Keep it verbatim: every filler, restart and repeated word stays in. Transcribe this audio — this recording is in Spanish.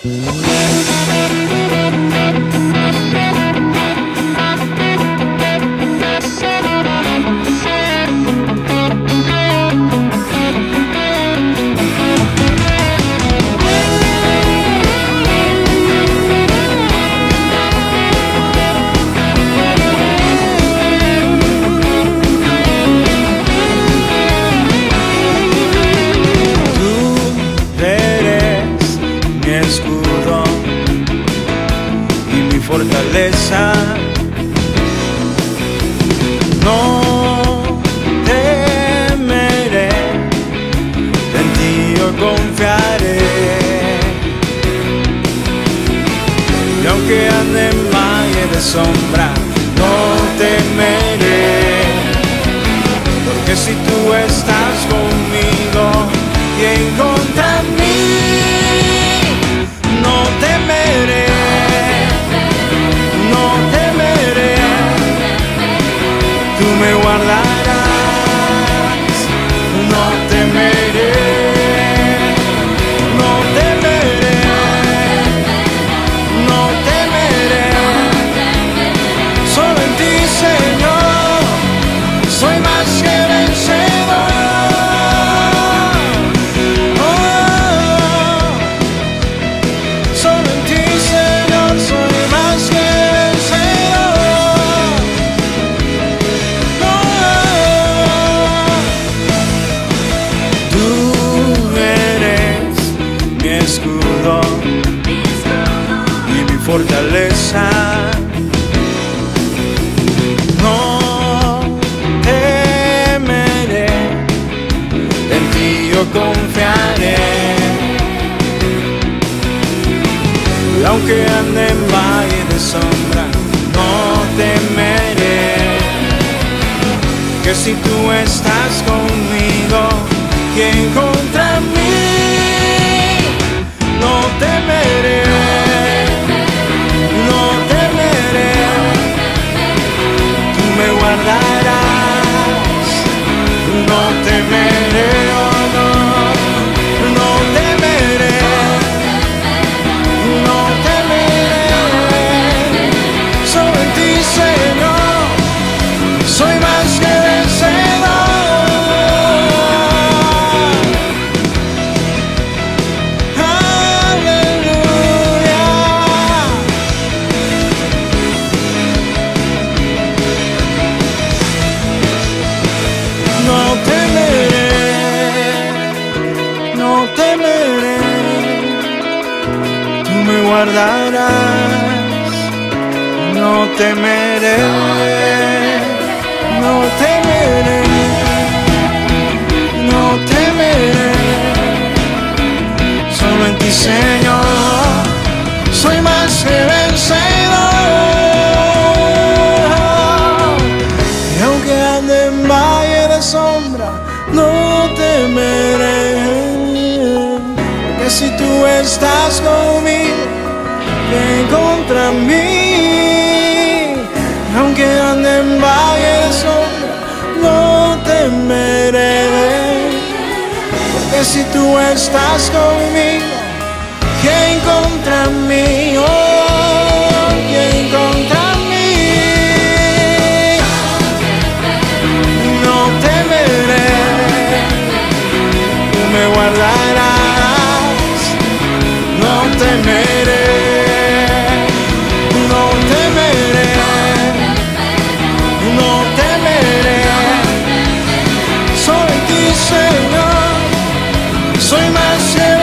Escudo y mi fortaleza, no temeré, en ti yo confiaré, y aunque ande en valle de sombra, no temeré, porque si tú estás conmigo, ¿quién contra mí? No temeré, no temeré, tú me guardarás, no temeré, no temeré, no temeré, solo en ti, Señor, soy más que vencedor. Escudo y mi fortaleza, no temeré, en ti yo confiaré, y aunque ande en valle de sombra, no temeré, que si tú estás conmigo, ¿quién contra mí? No temeré, no temeré, tú me guardarás, no temeré, oh no, no temeré, no temeré, solo en ti, Señor, soy más que vencedor. No temeré, no temeré, tú me guardarás, no temeré, no temeré, no temeré, solo en ti, Señor, soy más que vencedor, y aunque ande en valle de sombra, no temeré, porque si tú estás conmigo, ¿quién contra mí? Y aunque ande en valle de sombra, no temeré, porque si tú estás conmigo, ¿quién contra mí? Oh, ¿quién contra mí? No temeré, tú me guardarás, no temeré, no temeré, no temeré, solo en ti, Señor, soy más que